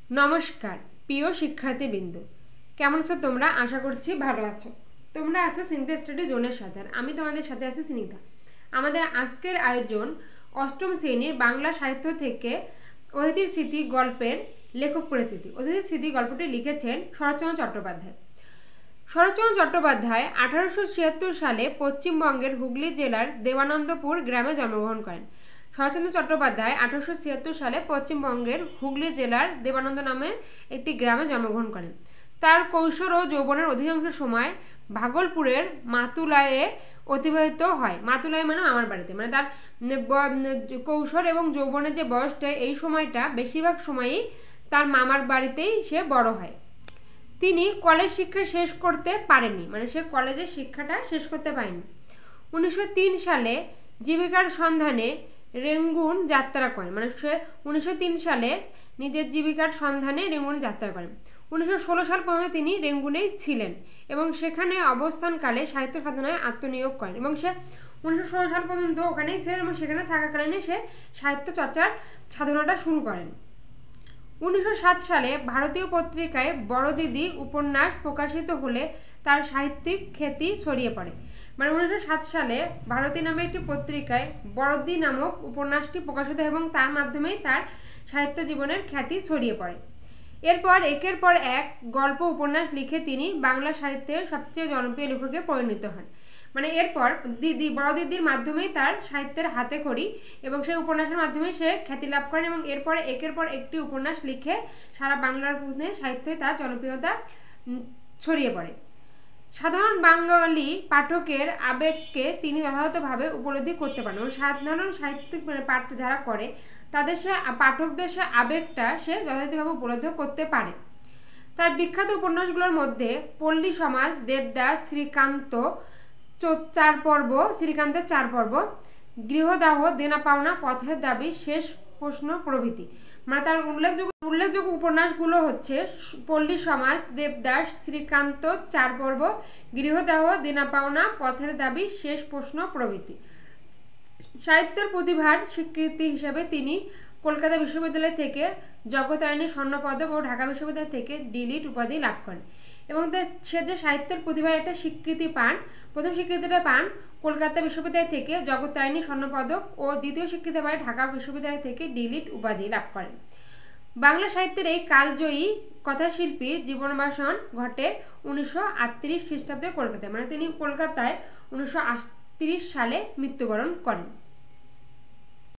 নমস্কার প্রিয় শিক্ষার্থীবৃন্দ, কেমন আছো তোমরা? আশা করছি ভালো আছো। তোমরা আছো স্নিগ্ধা স্টাডি জোনের সাথে, আমি তোমাদের সাথে আছি স্নিগ্ধা। আমাদের আজকের আয়োজন অষ্টম শ্রেণীর বাংলা সাহিত্য থেকে অতিথির স্মৃতি গল্পের লেখক পরিচিতি। অতিথির স্মৃতি গল্পটি লিখেছেন শরৎচন্দ্র চট্টোপাধ্যায়। শরৎচন্দ্র চট্টোপাধ্যায় 1876 সালে পশ্চিমবঙ্গের হুগলি জেলার দেবানন্দপুর গ্রামে জন্মগ্রহণ করেন। শরৎচন্দ্র চট্টোপাধ্যায় 1876 সালে পশ্চিমবঙ্গের হুগলি জেলার দেবানন্দ নামের একটি গ্রামে জন্মগ্রহণ করেন। তার কৈশোর ও যৌবনের অধিকাংশ সময় ভাগলপুরের মাতুলায়ে অতিবাহিত হয়। মাতুলায় মানে আমার বাড়িতে, মানে তার কৈশোর এবং যৌবনের যে বয়সটা, এই সময়টা বেশিরভাগ সময়ই তার মামার বাড়িতেই সে বড় হয়। তিনি কলেজ শিক্ষা শেষ করতে পারেননি, মানে সে কলেজের শিক্ষাটা শেষ করতে পারেনি। 1903 সালে জীবিকার সন্ধানে রেঙ্গুন যাত্রা করেন, মানে সে 1903 সালে নিজের জীবিকার সন্ধানে রেঙ্গুন যাত্রা করেন। 1916 সাল পর্যন্ত তিনি রেঙ্গুনেই ছিলেন এবং সেখানে অবস্থানকালে সাহিত্য সাধনায় আত্মনিয়োগ করেন এবং সে 1916 সাল পর্যন্ত ওখানেই ছিলেন এবং সেখানে থাকাকালীন সে সাহিত্য চর্চার সাধনাটা শুরু করেন। 1907 সালে ভারতীয় পত্রিকায় বড়দিদি উপন্যাস প্রকাশিত হলে তার সাহিত্যিক খ্যাতি ছড়িয়ে পড়ে। মানে 1907 সালে ভারতী নামে একটি পত্রিকায় বড়দি নামক উপন্যাসটি প্রকাশিত এবং তার মাধ্যমেই তার সাহিত্য জীবনের খ্যাতি ছড়িয়ে পড়ে। এরপর একের পর এক গল্প উপন্যাস লিখে তিনি বাংলা সাহিত্যের সবচেয়ে জনপ্রিয় লেখকে পরিণত হন। মানে এরপর বড় দিদির মাধ্যমেই তার সাহিত্যের হাতে খড়ি এবং সেই উপন্যাসের মাধ্যমে সে খ্যাতি লাভ করেন এবং এরপরে একের পর একটি উপন্যাস লিখে সারা বাংলার মধ্যে সাহিত্যে তার জনপ্রিয়তা ছড়িয়ে পড়ে। সাধারণ বাঙালি পাঠকের আবেগকে তিনি যথাযথভাবে উপলব্ধি করতে পারেন এবং সাধারণ সাহিত্যিক পাঠ যারা করে তাদের সে পাঠকদের সে আবেগটা সে যথাযথভাবে উপলব্ধি করতে পারে। তার বিখ্যাত উপন্যাসগুলোর মধ্যে পল্লী সমাজ, দেবদাস, শ্রীকান্তের 4 পর্ব, গৃহদাহ, দেনা পাওনা, পথের দাবি, শেষ প্রশ্ন প্রভৃতি। মানে তার উল্লেখযোগ্য উপন্যাসগুলো হচ্ছে পল্লী সমাজ, দেবদাস, শ্রীকান্ত, 4 পর্ব, গৃহদাহ, দেনা পাওনা, পথের দাবি, শেষ প্রশ্ন প্রভৃতি। সাহিত্যের প্রতিভার স্বীকৃতি হিসেবে তিনি কলকাতা বিশ্ববিদ্যালয় থেকে জগত্তারিণী স্বর্ণপদক ও ঢাকা বিশ্ববিদ্যালয় থেকে ডিলিট উপাধি লাভ করেন এবং সে যে সাহিত্যের প্রতিভার একটা স্বীকৃতি পান, প্রথম স্বীকৃতিটা পান কলকাতা বিশ্ববিদ্যালয় থেকে জগত্তারিণী স্বর্ণপদক ও দ্বিতীয় স্বীকৃতি পায় ঢাকা বিশ্ববিদ্যালয় থেকে ডিলিট উপাধি লাভ করেন। বাংলা সাহিত্যের এই কালজয়ী কথাশিল্পীর জীবনবাসন ঘটে 1938 খ্রিস্টাব্দে কলকাতায়, মানে তিনি কলকাতায় 1938 সালে মৃত্যুবরণ করেন।